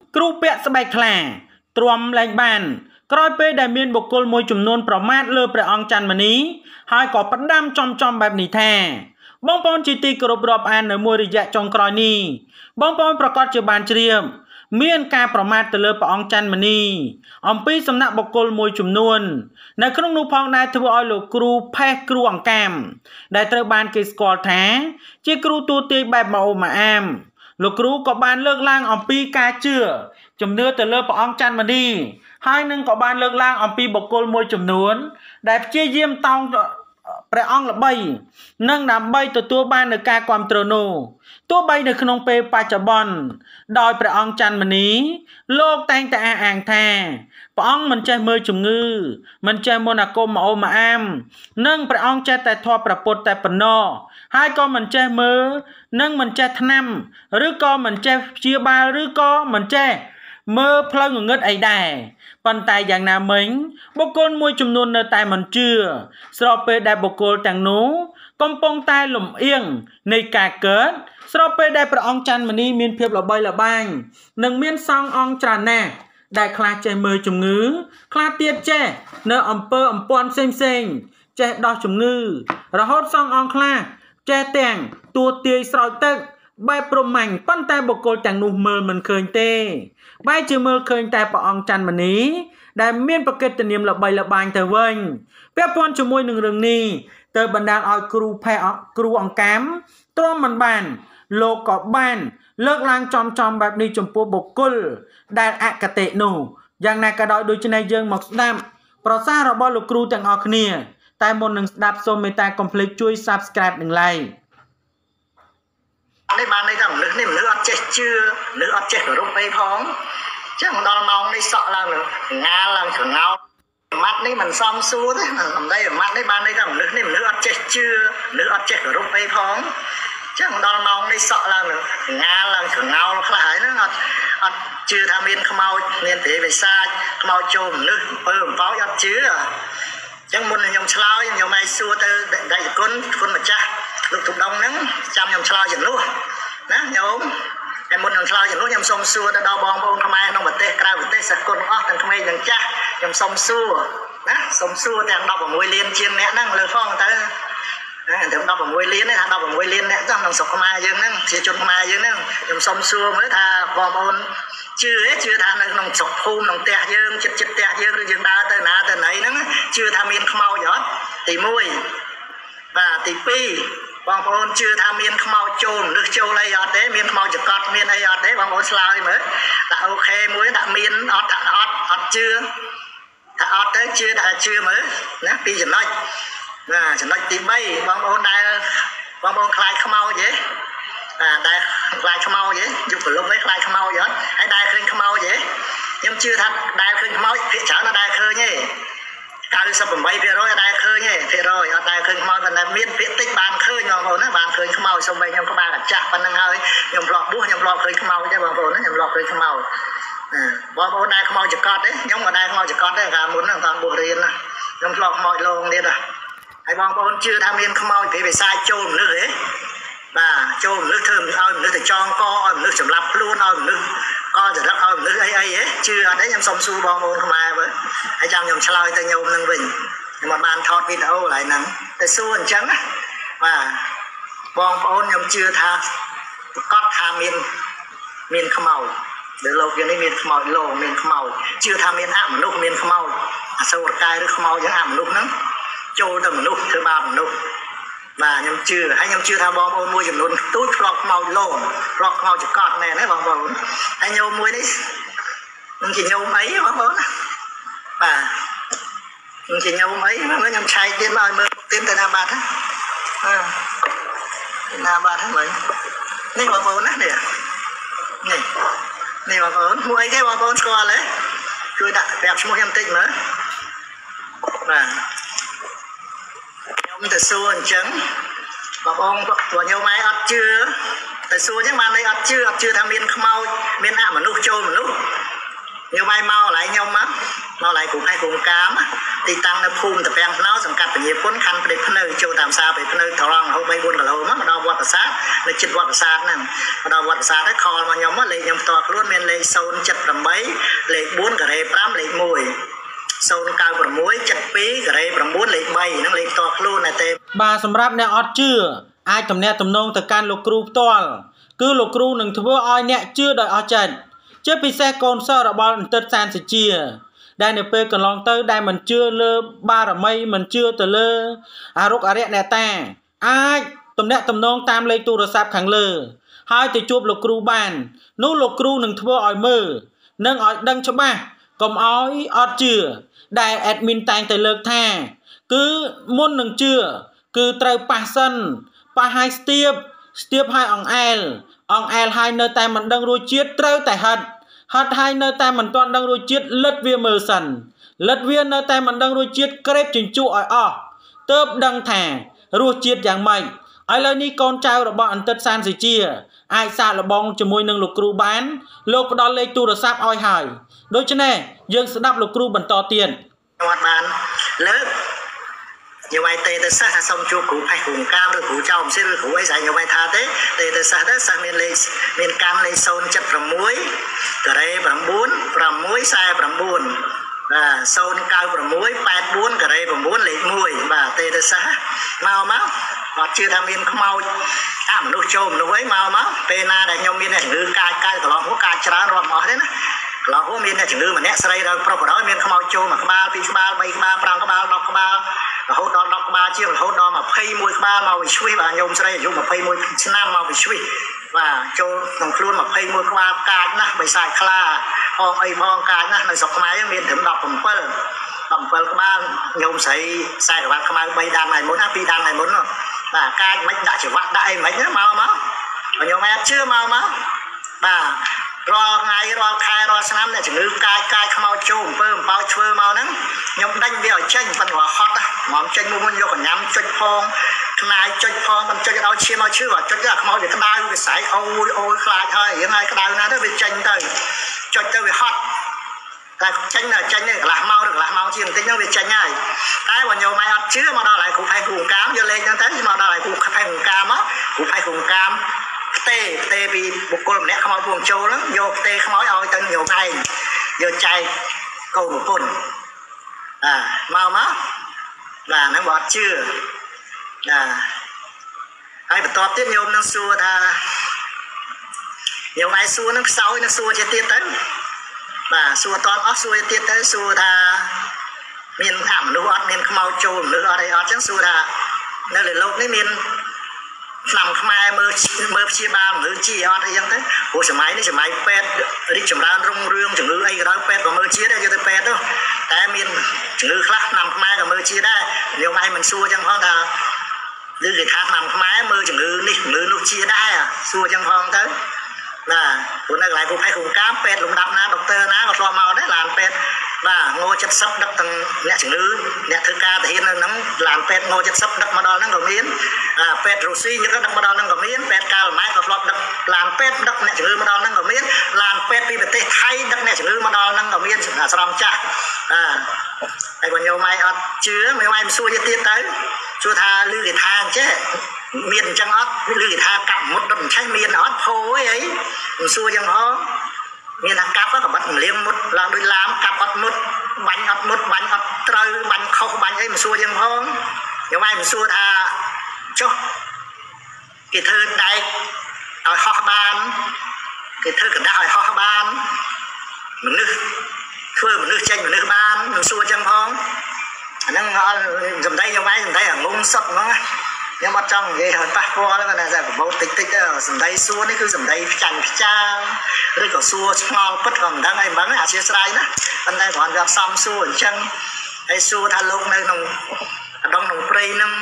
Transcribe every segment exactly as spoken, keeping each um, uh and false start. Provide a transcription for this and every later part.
គ្រូពាក់ស្បែកខ្លាទ្រាំលែងបានក្រោយពេលដែលមានបុគ្គលមួយចំនួនប្រមាថលើព្រះអង្គច័ន្ទមនីហើយក៏ផ្ដាំចំចំបែបនេះថាបងប្អូនជាទីគោរពរាប់អាននៅមួយរយៈចុងក្រោយនេះបងប្អូនប្រកាសជាបានជ្រាបមានការប្រមាថទៅលើព្រះអង្គច័ន្ទមនីអំពីសំណាក់បុគ្គលមួយចំនួននៅក្នុងនោះផងដែរធ្វើឲ្យលោកគ្រូផេះគ្រូអង្កាមដែលត្រូវបានគេស្គាល់ថាជាគ្រូទូទាយបែបម៉ាអូម៉ាអាមលោកគ្រូក៏បានលើកឡើងអំពីការជឿជំនឿទៅលើព្រះអង្គច័ន្ទមនីហើយនឹងក៏បានលើកឡើងអំពីបុគ្គលមួយចំនួនដែលព្យាយាមតោងព្រះអង្គល្បីនិងដើម្បីទទួលបាននូវការគាំទ្រនោះទោះបីនៅក្នុងពេលបច្ចុប្បន្នដោយព្រះអង្គច័ន្ទមនីលោកតែងតែអះអាងថាព្រះអង្គមិនចេះមើលជំងឺមិនចេះមន្តអាគមម៉ាអូម៉ាអាមនិងព្រះអង្គចេះតែធម៌ព្រះពុទ្ធតែប៉ុណ្ណោះហើយក៏មិនចេះមើលនិងមិនចេះថ្នាំឬក៏មិនចេះព្យាបាលឬក៏មិនចេះមើលផ្លូវងងឹតអីដែរប៉ុន្តែយ៉ាងណាមិញបុគ្គលមួយចំនួននៅតែមិនជឿស្របពេលដែលបុគ្គលទាំងនោះកំពុងតែលំអៀងនៃការកើតស្របពេលដែលព្រះអង្គច័ន្ទមនីមានភាពល្បីល្បាញនិងមានសង្ឃអង្គច្រើនណាស់ដែលខ្លះចេះមើលជំងឺខ្លះទៀតចេះនៅអំពើអំពាន់ផ្សេងផ្សេងចេះដោះជំងឺរហូតសង្ឃអង្គខ្លះចេះទាំងទួទាយស្រោចទឹកបែបប្រមាញ់ប៉ុន្តែបុគ្គលទាំងនោះមើលមិនឃើញទេបែរជាមើលឃើញតែព្រះអង្គច័ន្ទមនីដែលមានប្រកិត្តិនាមល្បីល្បាញទៅវិញពាក់ព័ន្ធជាមួយនឹងរឿងនេះទៅបណ្ដាលឲ្យគ្រូផេះគ្រូអង្កាមទ្រាំមិនបានលោកក៏បានលើកឡើងចំចំបែបនេះចំពោះបុគ្គលដែលអកតេនោះយ៉ាងណាក៏ដោយដូច្នេះយើងមកស្ដាប់ប្រសាសន៍របស់លោកគ្រូទាំងអស់គ្នាតែមុននឹងស្ដាប់សូមមេត្តាកុំភ្លេចជួយ Subscribe និង Like នេះបានន័យថាមនុស្សនេះមនុស្សអត់ចេះជឿមនុស្សអត់ចេះគោរពអីផងចឹងដល់ម៉ោងនេះសក់ឡើងងាឡើងច្រងោម៉ាត់នេះមិនសមសួរទេសំដីម៉ាត់នេះបានន័យថាមនុស្សនេះមនុស្សអត់ចេះជឿមនុស្សអត់ចេះគោរពអីផងចឹងដល់ម៉ោងនេះសក់ឡើងងាឡើងច្រងោខ្លះហើយហ្នឹងអត់អត់ជឿថាមានខ្មោចមានព្រាយបិសាចខ្មោចចូលមនុស្សអំពើអំបោចអត់ជឿចឹងមុនខ្ញុំឆ្លើយខ្ញុំឯងសួរទៅដៃគុណគុណម្ចាស់លោកទុំដងហ្នឹងចាំខ្ញុំឆ្លើយចំនួនណាញោមតែមុននឹងឆ្លើយចំនួនខ្ញុំសូមសួរទៅដល់បងប្អូនខ្មែរក្នុងប្រទេសក្រៅប្រទេសសិស្សគុណអស់ទាំងក្មេងទាំងចាស់ខ្ញុំសូមសួរណាសូមសួរទាំងដប់ប្រាំមួយលានជាងអ្នកហ្នឹងលើផងទៅណាទាំងដប់ប្រាំមួយលាននេះថាដប់ប្រាំមួយលានអ្នកចោះក្នុងស្រុកខ្មែរយើងហ្នឹងជាជនខ្មែរយើងហ្នឹងខ្ញុំសូមសួរមើលថាបងប្អូនជឿទេជឿថានៅក្នុងស្រុកភូមិក្នុងផ្ទះយើងចិត្តចិត្តផ្ទះយើងឬយើងដើរទៅណាទៅណីហ្នឹងជឿថាមានខ្មោចអត់ទីមួយបាទទីពីរបងប្អូនជឿថាមានខ្មោចចូលឬចូលអីអត់ទេមានខ្មោចចកត់មានអីអត់ទេបងប្អូនឆ្លើយមើលដាក់អូខេមួយដាក់មានអត់ថាអត់អត់ជឿថាអត់ទៅជឿថាជឿមើលណាពីរចំណុចណាចំណុចទីបីបងប្អូនដែលបងប្អូនខ្លាចខ្មោចទេអាដែលខ្លាចខ្មោចទេយុគលុបឯងខ្លាចខ្មោចអត់ហើយដែលឃើញខ្មោចទេខ្ញុំជឿថាដែលឃើញខ្មោចភាគច្រើនអត់ដែលឃើញទេ九十八%អត់ដែលឃើញទេភាគរយអត់ដែលឃើញខ្មោចប៉ុន្តែមានភាគតិចបានឃើញបងប្អូនណាបានឃើញខ្មោចសូម្បីខ្ញុំក្បាលកាចាស់ប៉ុណ្្នឹងហើយខ្ញុំធ្លាប់បួសខ្ញុំធ្លាប់ឃើញខ្មោចទេបងប្អូនណាខ្ញុំធ្លាប់ឃើញខ្មោចបងប្អូនដែលខ្មោចចកត់ទេខ្ញុំក៏ដែលខ្មោចចកត់ដែរកាលមុនហ្នឹងតាមបួសរៀនណាខ្ញុំធ្លាប់ខ្មោចលងទៀតហើយបងប្អូនជឿថាមានខ្មោចពេលវិសាចចូលមនុស្សទេបាទចូលមនុស្សធ្វើឲ្យមនុស្សទៅចងកឲ្យមនុស្សសម្លាប់ខ្លួនឲ្យមនុស្សកចរិតឲ្យមនុស្សអីអីហ៎ជឿអត់ទេខ្ញុំសុំសួរបងប្អូនខ្មែរមើលហើយចាំខ្ញុំឆ្លើយទៅញោមនឹងវិញខ្ញុំបានថតវីដេអូកន្លែងហ្នឹងទៅសួរអញ្ចឹងណាបាទបងប្អូនខ្ញុំជឿថាប្រកាសថាមានមានខ្មោចនៅលោកយើងនេះមានខ្មោចលោកមានខ្មោចជឿថាមានអមនុស្សមានខ្មោចអសូរកាយឬខ្មោចយ៉ាងអមនុស្សហ្នឹងចូលទៅមនុស្សធ្វើបាបមនុស្សបាទខ្ញុំជឿហើយខ្ញុំជឿថាបងប្អូនមួយចំនួនទូចធ្លាប់ខ្មោចលោធ្លាប់ខ្មោចចកត់មែនទេបងប្អូនហើយញោមមួយនេះនឹងជាញោមអីបងប្អូនបាទនឹងជាញោមអីខ្ញុំឆែកទៀតមកឲ្យមើលទៀតទៅណាបាត់ហ៎ណាបាត់ហ្នឹងនេះបងប្អូនណានេះនេះនេះបងប្អូនមួយអីគេបងប្អូនស្គាល់ទេជួយដាក់ប្រាប់ឈ្មោះខ្ញុំតិចមើលបាទខ្ញុំទៅសួរអញ្ចឹងបងប្អូនព្រោះញោមឯងអត់ជឿទៅសួរអញ្ចឹងបានន័យអត់ជឿអត់ជឿថាមានខ្មោចមានអមនុស្សចូលមនុស្ស nhiều mai mau lại nhau má mau lại cùng hai cùng cám thì tăng nó phun tập em nó sầm cặp nhiều cuốn khăn để phân nơi châu tạm sao để phân nơi thằng rong không bay buôn cả lâu má đau vọt sát nó chích vọt sát nè đau vọt sát cái kho mà nhóm má lấy nhóm to luôn men lấy sâu chặt làm mấy lấy bốn cả đây tám lấy mùi sâu cao của muối chặt pí cả đây bằng bốn lấy bay nó lấy to luôn này tê bà sầm ráp nè ọt chưa ai tầm nè tầm nông từ can lục cừu toal cứ lục cừu đừng thưa ai nè chưa đợi ọt chân chứ bị xe con sơ đã bao tết san sẽ chia đây nè pe còn lòng tới đây mình chưa lơ ba là mây mình chưa từ lơ à rốt à rẹ nè ta ai tầm nè tầm nông tam lấy tu rồi sạp khẳng lơ hai từ chụp lục cừu bàn nô lục cừu đừng thưa ai mơ nâng ai đăng cho ba còn ai ọt chưa đại admin tang từ lơ tha cứ muốn đừng chưa cứ trời pa sân pa hai step step hai ông el ông el hai nơi tay mình đang ruồi chiết trời tại hận hận hai nơi tay mình toàn đang ruồi chiết lật viên mờ sần lật viên nơi tay mình đang ruồi chiết kẹp chỉnh trụ ở ọ tớp đăng thả ruồi chiết dạng mạnh ai lời ní con trai là bọn tết san gì chia ai xa là bong cho môi nâng lục cừu bán lục đó lấy tu được sáp oi hỏi đối chứ nè dương sẽ đáp lục cừu bẩn to tiền hoạt bàn lớn nhiều bài tê tê sa xong chua cụ hay cùng cam được cụ trong sẽ được cụ ấy giải nhiều bài tha thế tê tê sa thế sang miền lê miền cam lê sôn chất from muối từ đây from bốn from muối sai from buồn à sôn cao from muối bát bốn từ đây from bốn lệ muối và tê tê sa mau máu họ chưa tham miền không mau à mà nuôi trâu nuôi ấy mau máu tê na đại nhau miền này ngư cai cai từ đó hú cai chả rồi mỏ thế nèเราพวกมีเนี่ยถึงลืมมันเนี่ยใส่เราปรากฏว่ามีขมเอาโจมาขบาปีขบาใบขบาปรางขบาดอกขบาเราดอกดอกขบาเชี่ยวเราดอกมาเพย์มวยขบามาไปช่วยว่าโยมใส่ยุ่งมาเพย์มวยชนะมาไปช่วยว่าโจน้องครูนมาเพย์มวยขบากาดนะไปใส่คลาพองไอ้พองกาดนะในศพไม้ยังมีถึงดอกผมเปิ้ลดอกเปิ้ลขบาโยมใส่ใส่ขบาขบาใบดำไหนมุนนะปีดำไหนมุนเนาะว่ากาดไม่ได้จะวัดได้ไหมเนี่ยมาเมาโยมแม่เชื่อมาเมาว่ารอไงรอใครรอสนามเนี่ยถึงลืมกายกายขมเอาโจมเพิ่มเปล่าช่วยเมานั้นยมดังเดียวเช่นปัญหาฮอตนะหมอมเช่นมุมมันโยกกับย้ำจุดพองนายจุดพองมันจุดเอาเชี่ยมาชื่อว่าจุดยากขมเอาเดี๋ยวก็ได้ไปใส่โอ้ยโอ้ยคลายเฮ้ยยังไงก็ได้นะถ้าไปเช่นเตยจุดเตยไปฮอตแต่เช่นเนี่ยเช่นเนี่ยหลังเมาหรือหลังเมาจริงแต่ยังไปเช่นง่ายแต่วันโยมไม่อัดเชื่อมาได้หลายกูไพ่กูกามเยอะเลยจังแต่ที่มาได้หลายกูไพ่กูกามอ่ะกูไพ่กูกามเตะเตะปีบุคคลเนี่ยขโมยพวงโจแล้วโยเตะขโมยเอาตั้งโยไงโยใจโกงบุคคลอ่าเมามั้งlà nó bọt chưa là ai phải tọt tiết nhôm nó xua tha nhiều ai xua nó sáu nó xua cho tiết tới và xua toàn ót xua tiết tới xua tha miền thảm nước ót miền khmau trâu nước ở đây ót chẳng xua tha nơi là lâu cái miền nằm khai mơ mơ chia ba mơ chia ở đây thế của sớm máy này sớm máy pet đi chậm ra rung rương chừng ngư ấy đó pet và mơ chia đây cho tôi pet đó tại miền chừng ngư khác nằm khai và mơ chia đây nhiều mai mình xua chẳng phong ta như người khác nằm khai mơ chừng ngư đi ngư nó chia đây à xua chẳng phong tới là của này lại cũng hay cùng cám pet lùng đập na doctor na hoặc lo màu đấy làm pet và ngô chất sấp đất tầng nhẹ chừng ngư nhẹ thư ca thì nó nóng làm pet ngô chất sấp đất mà đo nó còn miến à pet rosi những cái đất mà đo nó còn miến pet ca là máy còn lọt đất làm pet đất nhẹ chừng ngư mà đo nó còn miến làm pet vì tê thay đất nhẹ chừng ngư mà đo nó còn miến là sao cha à ai còn nhiều mai ở chứa mấy mai xua như tiên tới xua tha lư cái thang chứ miền trăng ớt lư cái tha cặm một đồng trái miền ớt khô ấy ấy xua chẳng ho miền hàng cáp có bắt liêm một là đôi làm cáp ớt một bánh ớt một bánh ớt trời bánh không bánh ấy mà xua chẳng ho nhiều mai mình xua tha cho cái thơ đây ở ho ban cái thơ cái đạo ở ho ban mình nước thưa mình nước chanh mình nước ban mình xua chẳng ho nó dùm đây nhiều mai dùm đây ở ngôn sập nó nhưng mà trong cái hồi ba qua đó là giờ bố tích tích đó dùm đây xua nó cứ dùm đây chẳng cha rồi có xua small bất còn đang ai bắn à chia sai đó anh đây còn gặp xong xua ở chân hay xua tha lúc này nồng đông nồng prey năm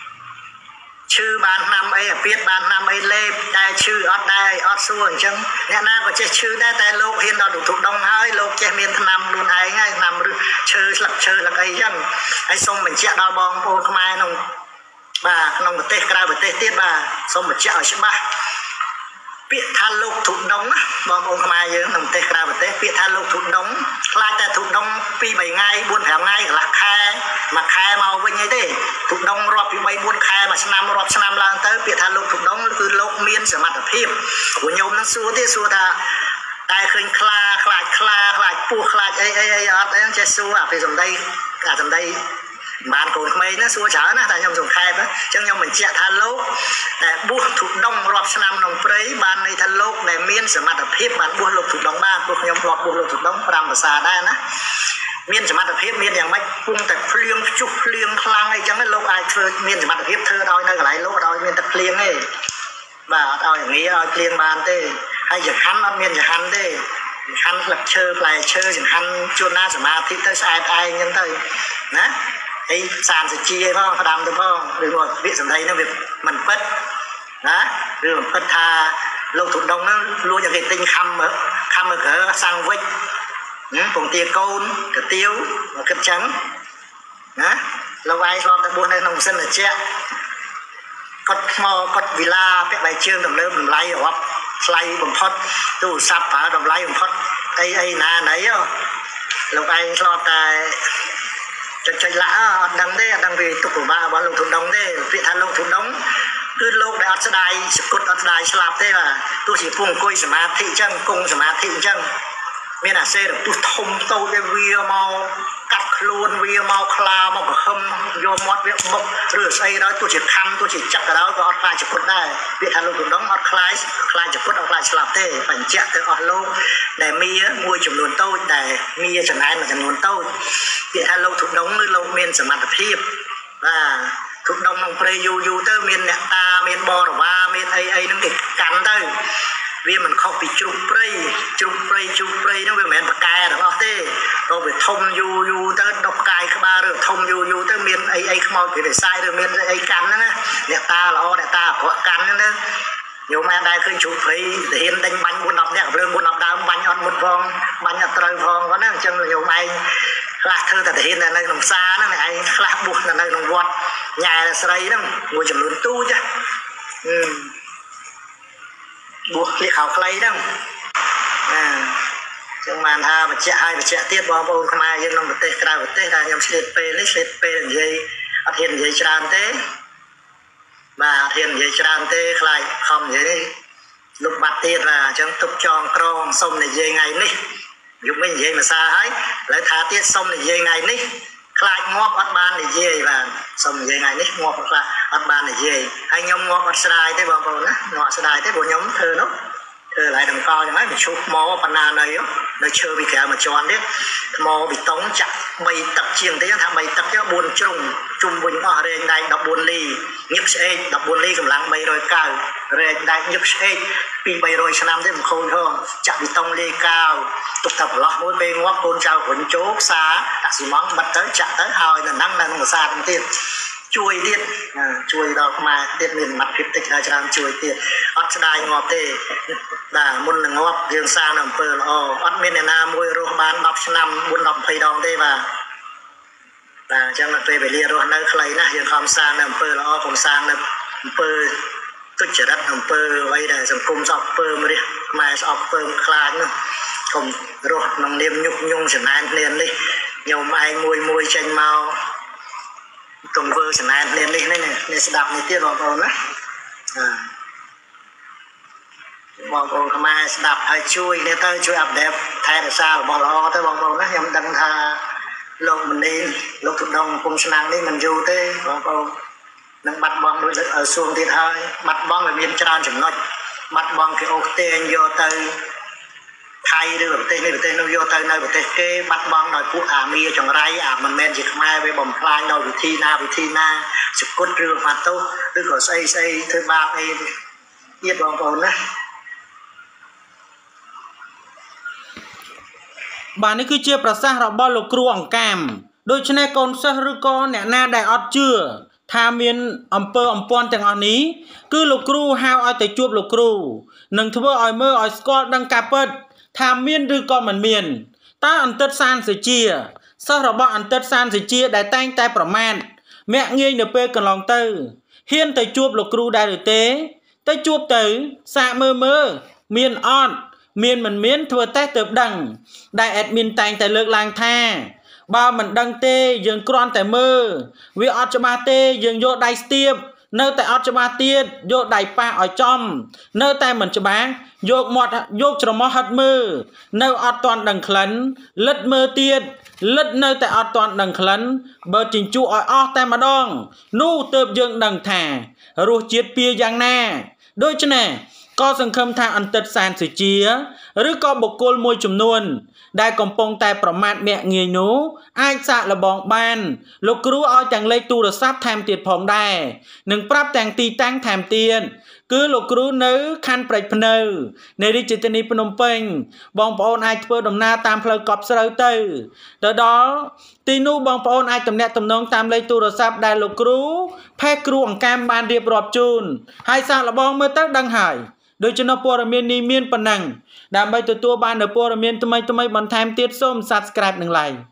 chư ban năm ấy biết ban năm ấy lê đại chư ở đây ở xua ở chân nhà na có chơi chư đây tại lô hiện đó đủ thuộc đông hơi lô chơi miền nam luôn ai ngay nằm chơi lật chơi là cái dân ấy xong mình chạy đào bong ô không ai nông bà nông một tê ra một tê tiết bà xong một chạy ở trên ba biết than lô thuộc đông á bong ô không ai dưới nông tê ra một tê ពាក្យថាលោកធុដុងខ្លាចតែធុដុងពីរបីថ្ងៃបួនប្រាំថ្ងៃកន្លះខែមួយខែមកវិញអីទេធុដុងរាប់ពីបីបួនខែមួយឆ្នាំរាប់ឆ្នាំឡើងទៅពាក្យថាលោកធុដុងគឺលោកមានសមត្ថភាពព្រោះញោមនឹងសួរទៀតសួរថាតែឃើញខ្លាខ្លាចខ្លាខ្លាចពស់ខ្លាចអីអីអីអត់អីចេះសួរអាពេលសំដីអាសំដីបានកូនក្មេងណាសួរច្រើនណាតែខ្ញុំសង្ខេបអញ្ចឹងខ្ញុំបញ្ជាក់ថាលោកដែលបួសធុដុងរាប់ឆ្នាំក្នុងព្រៃបានន័យថាលោកដែលមានសមត្ថភាពបានបួសលោកធុដុងបានព្រោះខ្ញុំធ្លាប់បួសលោកធុដុងប្រាំភាសាដែរណាមានសមត្ថភាពមានយ៉ាងម៉េចពងតែភ្លៀងភ្ជុះភ្លៀងខ្លាំងអីចឹងលោកអាចធ្វើមានសមត្ថភាពធ្វើឲ្យនៅកន្លែងលោកឲ្យមានទឹកភ្លៀងទេបាទអត់ឲ្យងាឲ្យភ្លៀងបានទេហើយចង្ហាន់អត់មានចង្ហាន់ទេចង្ហាន់ផ្លឹកឈើផ្លែឈើចង្ហាន់ជួនណាសមាធិទៅស្អែកឯងចឹងទៅណាហើយសានសជាផងផ្ដាំទៅផងឬមកពាក្យសម្ដីហ្នឹងវាមិនពិតណាឬមិនពិតថាលោកធុដុងហ្នឹងលួចឲ្យគេទិញខំខំមើលសាំងវិចពងទាកូនកាទៀវមកគិតចឹងណាលោកឯងធ្លាប់តែបួសនៅក្នុងសិនជាគាត់ថ្មគាត់វិឡាពាក់ដៃជើងដំណើបតម្លៃរាប់ថ្លៃបំផុតទូរស័ព្ទប្រើតម្លៃបំផុតអីអីណាណីលោកឯងធ្លាប់តែចុចចុចឡាអត់ដឹងទេអត់ដឹងពីទុកពិបាករបស់លោកធុដុងទេពាក្យថាលោកធុដុងគឺលោកដែលអត់ស្ដាយសគុតអត់ស្ដាយស្លាប់ទេបាទទោះជាពងអង្គុយសមាធិអញ្ចឹងគង់សមាធិអញ្ចឹងមានអាសេរពុះធំតូចវាមកកាត់ខ្លួនវាមកខ្លាមកប្រហឹមយកមាត់វាបុកឬស្អីដល់ទោះជាខំទោះជាចិត្តក៏ដោយក៏អត់ខ្លាចចគុតដែរពាក្យថាលោកធុដុងអត់ខ្លាចខ្លាចចគុតអត់ខ្លាចស្លាប់ទេបញ្ជាក់ទៅអស់លោកដែលមាមួយចំនួនតូចដែលមាចំណែនមួយចំនួនតូចពាក្យថាលោកធុដុងគឺលោកមានសមត្ថភាពបាទធុដុងក្នុងព្រៃយូរយូរទៅមានអ្នកតាមានបរិវារមានអីអីហ្នឹងគេកាន់ទៅវាមិនខុសពីជ្រូកព្រៃជ្រូកព្រៃជ្រូកព្រៃហ្នឹងវាមិនមែនប្រកែទាំងអស់ទេទៅវាធំយូរយូរទៅដុបកាយក្បាលឬធំយូរយូរទៅមានអីអីខ្មោចពីវិស័យឬមានអីកាន់ហ្នឹងណាអ្នកតាល្អអ្នកតាអាក្រក់កាន់ហ្នឹងណាញោមដែរឃើញជ្រូកព្រៃទាហានដេញបាញ់bốnដប់អ្នកលើbốnដប់ដើមបាញ់អត់មុតផងបាញ់អត់ត្រូវផងគាត់ណាអញ្ចឹងញោមឯងខ្លះធ្វើតែទាហាននៅក្នុងផ្សារហ្នឹងឯងខ្លះបួសនៅក្នុងវត្តញ៉ែស្រីហ្នឹងមួយចំនួនទូចហ៎បួសក្លៀកខោខ្លីហ្នឹងណាចឹងបានថាបញ្ជាក់ឲ្យបញ្ជាក់ទៀតបងប្អូនខ្មែរយើងក្នុងប្រទេសក្រៅប្រទេសដែលខ្ញុំឆ្លៀតពេលនេះឆ្លៀតពេលនិយាយអត់ហ៊ាននិយាយច្រើនទេបាទអត់ហ៊ាននិយាយច្រើនទេខ្លាចខំនិយាយនេះលុបបាត់ទៀតបាទអញ្ចឹងទុកចងក្រងសុំនិយាយថ្ងៃនេះយប់នេះនិយាយមួយសារហើយឥឡូវថាទៀតសុំនិយាយថ្ងៃនេះខ្លាចងាប់អត់បាននិយាយបាទសុំនិយាយថ្ងៃនេះងាប់ខ្លាចអត់បាននិយាយហើយខ្ញុំងាប់អត់ស្ដាយទេបងប្អូនណាងាប់ស្ដាយទេព្រោះខ្ញុំធ្វើនោះធ្វើlại đằng co chẳng ấy mình chụp mò pana này á nơi chơi bị kẹo mà tròn đấy mò bị tống chặt bay tập chiềng thế thằng bay tập cho buồn trùng trùng bình ở đây đây đọc buồn ly nhấp xe đọc buồn ly cầm lăng bay rồi cao rồi đây nhấp xe pi bay rồi sang năm thế một khôi thôi chặt bị tông ly cao tục tập lót mỗi bên ngoắc côn trào quấn chốt xa đặt xì móng bật tới chặt tới hồi là năng năng một xa trong tiền chui tiết à, chui đó mà tiết miền mặt kịp tích ra cho chui tiết ớt đai ngọt tê đã muốn là ngọt dương sang nằm phơ là ồ ớt miền này na môi rô bán đọc năm buôn đọc phây đong tê và và chẳng là phê về lia rô nơi khlấy nè dương không sang nằm phơ là ồ không sang nằm phơ tức trở đất nằm phơ vây để dòng cung dọc phơ mà đi mà dọc phơ khai nữa không rô nằm niêm nhục nhung chẳng ai liền đi nhiều mai mùi mùi chanh màu tùng vơ chẳng ai lên lên này này sẽ đạp này tiết vào vào đó vào vào tham ai sẽ đạp hay chui để tới chui ập đẹp thay là sao bỏ lo tới vào vào đó nhầm đăng tha lột mình đi lột thuộc đông cùng sang đi mình du tới vào vào nâng bắt bong đôi ở xuông thì thôi bắt bong là miền tràn chừng nói bắt bong cái ô tên vô tới thay đưa tên này tên nó vô tới nơi tên kê bắt bong nói quốc à mi trong rai à mình men chỉ mai với bầm khai đâu bị thi na bị thi na chụp cốt rương mà tốt đứa có xây xây thứ ba ấy biết bong bồn á បាទនេះគឺជាប្រសាសន៍របស់លោកគ្រូអង្កាមដូច្នេះកូនសិស្សឬក៏អ្នកណាដែលអត់ជឿថាមានអំពើអំព័ន្ធទាំងអស់នេះគឺលោកគ្រូហៅឲ្យទៅជួបលោកគ្រូនឹងធ្វើឲ្យមើលឲ្យស្គាល់ដឹងការពិតថាមានឬក៏មិនមានតើអន្តិតសានសេជាសិស្សរបស់អន្តិតសានសេជាដែលតែងតែប្រមាថមាក់ងាយនៅពេលកន្លងទៅហ៊ានទៅជួបលោកគ្រូដែរឬទេទៅជួបទៅសាកមើលមើលមានអត់ miền mình miền thua tết tớp đằng đại admin tành tại lược làng tha ba mình đăng tê dừng con tại mơ vì ọt cho ba tê dừng vô đài stiệp nơi tại ọt cho ba tiết vô đài pa ở trong nơi tại mình cho bán vô mọt vô cho mọt hạt mơ nơi ọt toàn đằng khấn lất mơ tiết lất nơi tại ọt toàn đằng khấn bờ trình chu ở ọt tại mà đong nu tớp dừng đằng thả ruột chiết pia giang na đôi chân nè có sân khâm tha ăn tật sàn sự chiaឬក៏បុគ្គលមួយចំនួនដែលកំពុងតែប្រមាថមាក់ងាយនោះអាចសាកល្បងបានលោកគ្រូឲ្យទាំងលេខទូរស័ព្ទថែមទៀតផងដែរនិងប្រាប់ទាំងទីតាំងថែមទៀតគឺលោកគ្រូនៅខណ្ឌព្រែកភ្នៅនៃរាជធានីភ្នំពេញបងប្អូនអាចធ្វើដំណើរតាមផ្លូវកប់ស្រូវទៅទៅដល់ទីនោះបងប្អូនអាចទំនាក់ទំនងតាមលេខទូរស័ព្ទដែលលោកគ្រូផេកគ្រូអង្កាមបានរៀបរាប់ជូនហើយសាកល្បងមើលទៅដឹងហើយដូចជានៅព័ត៌មាននេះមានប៉ុណ្ណឹងដើម្បីទទួលបាននូវព័ត៌មានថ្មីៗបន្ថែមទៀតសូម Subscribe និង Like